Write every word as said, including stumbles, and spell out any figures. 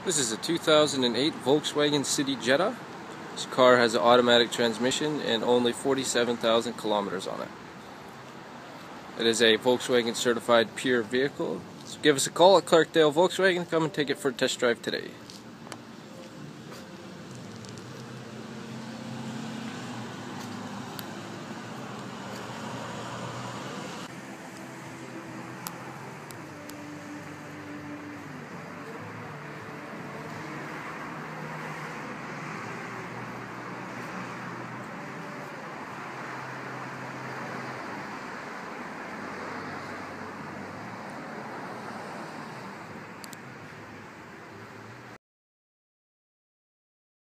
This is a two thousand eight Volkswagen City Jetta. This car has an automatic transmission and only forty-seven thousand kilometers on it. It is a Volkswagen certified pure vehicle. So give us a call at Clarkdale Volkswagen. Come and take it for a test drive today.